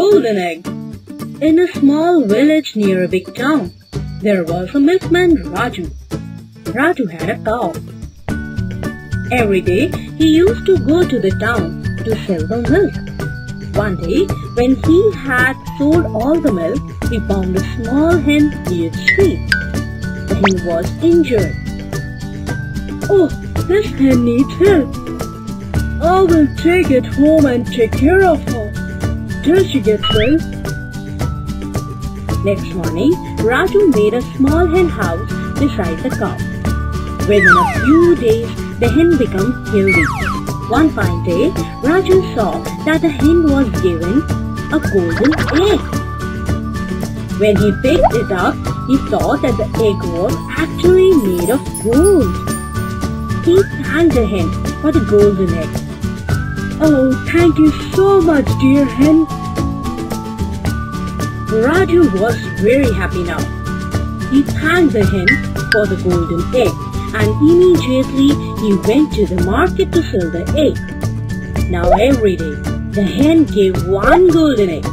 golden egg. In a small village near a big town, there was a milkman Raju. Raju had a cow. Every day he used to go to the town to sell the milk. One day, when he had sold all the milk, he found a small hen near the street. The hen was injured. "Oh, this hen needs help. I will take it home and take care of her till she gets well." Next morning, Raju made a small hen house beside the cow. Within a few days, the hen became healthy. One fine day, Raju saw that the hen was given a golden egg. When he picked it up, he saw that the egg was actually made of gold. He thanked the hen for the golden egg. "Oh, thank you so much, dear hen." Raju was very happy now. He thanked the hen for the golden egg, and immediately he went to the market to sell the egg. Now every day, the hen gave one golden egg.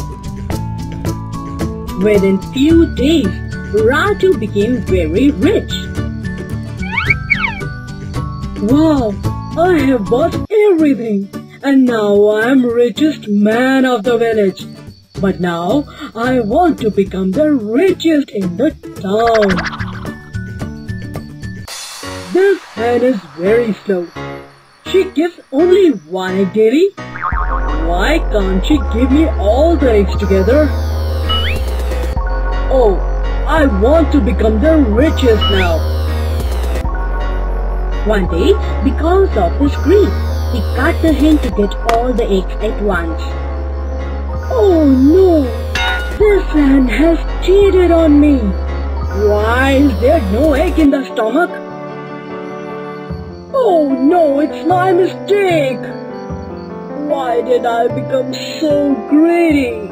Within few days, Raju became very rich. "Wow, I have bought everything, and now I am richest man of the village. But now I want to become the richest in the town." This hen is very slow. She gives only one egg daily. Why can't she give me all the eggs together? Oh, I want to become the richest now. One day, because of his greed, he cut the hen to get all the eggs at once. "Oh no! This hen has cheated on me. Why is there no egg in the stomach? Oh no, it's my mistake. Why did I become so greedy?"